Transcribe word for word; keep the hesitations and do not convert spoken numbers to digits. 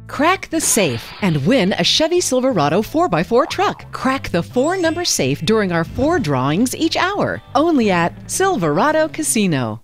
Crack the safe and win a Chevy Silverado four by four truck. Crack the four-number safe during our four drawings each hour. Only at Silverado Casino.